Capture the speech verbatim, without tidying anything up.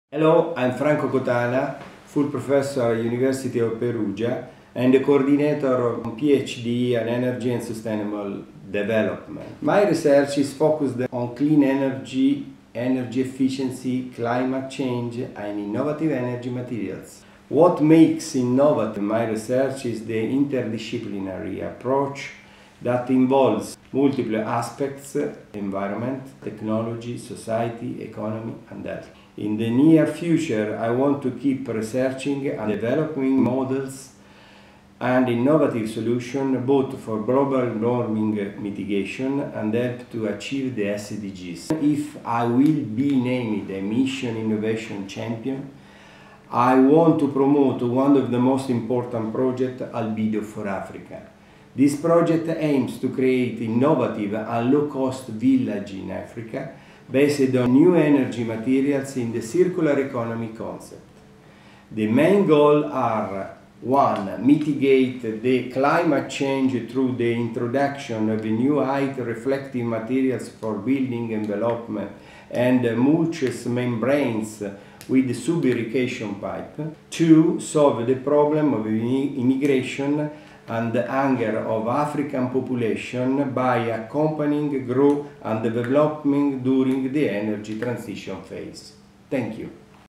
Hello, I'm Franco Cotana, full professor at University of Perugia and the coordinator of PhD on Energy and Sustainable Development. My research is focused on clean energy, energy efficiency, climate change and innovative energy materials. What makes innovative my research is the interdisciplinary approach that involves multiple aspects: environment, technology, society, economy and health. In the near future, I want to keep researching and developing models and innovative solutions both for global warming mitigation and help to achieve the S D Gs. If I will be named a Mission Innovation Champion, I want to promote one of the most important projects, Albedo for Africa. This project aims to create innovative and low-cost village in Africa based on new energy materials in the circular economy concept. The main goals are: one. Mitigate the climate change through the introduction of new height-reflective materials for building envelopment and mulches membranes with sub-irrigation pipe. Two. Solve the problem of immigration and the hunger of African population by accompanying growth and development during the energy transition phase. Thank you.